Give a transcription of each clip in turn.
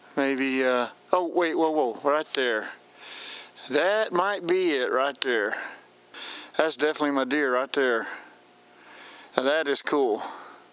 Maybe, oh wait, whoa, right there. That might be it right there. That's definitely my deer right there. Now that is cool.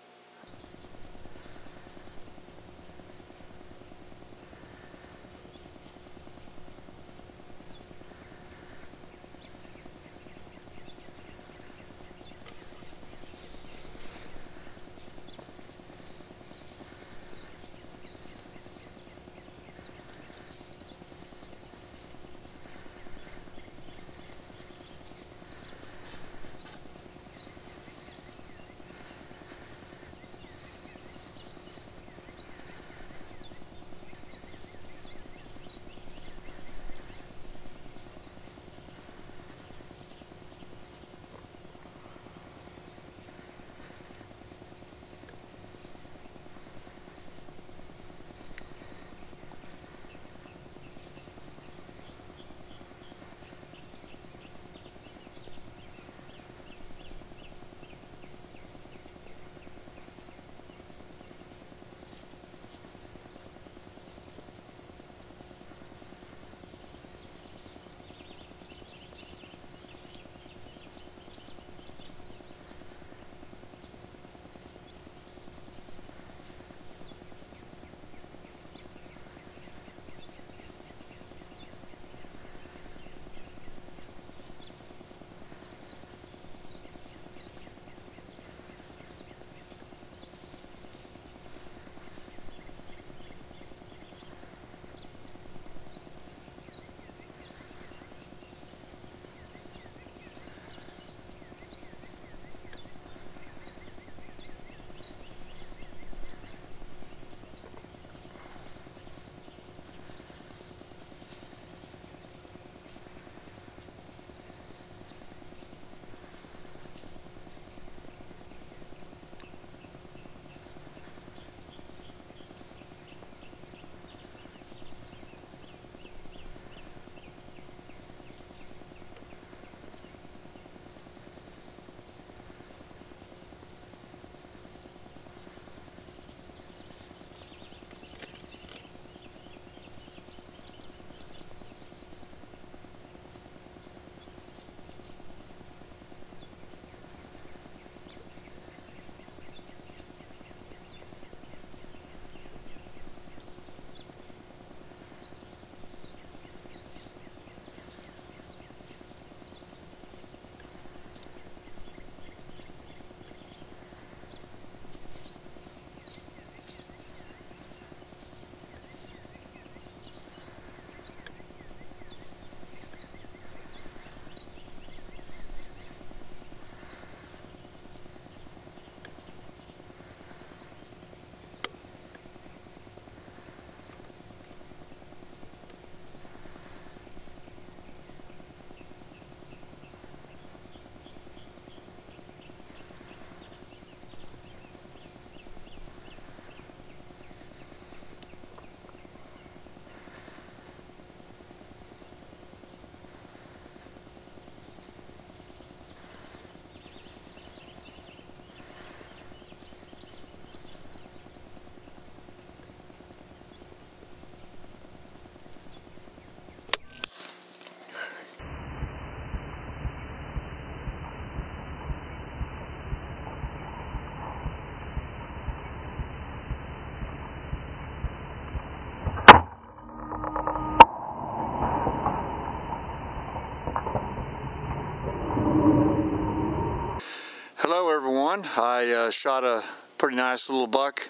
Hello everyone, I shot a pretty nice little buck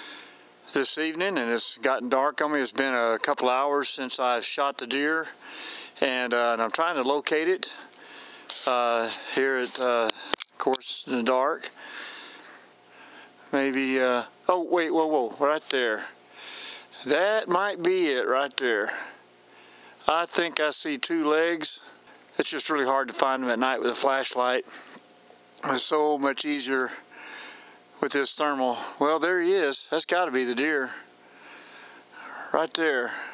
this evening and it's gotten dark on me. It's been a couple hours since I shot the deer and I'm trying to locate it here at, of course, in the dark. Maybe, oh wait, whoa, right there. That might be it right there. I think I see two legs. It's just really hard to find them at night with a flashlight. It's so much easier with this thermal. Well, there he is. That's got to be the deer right there.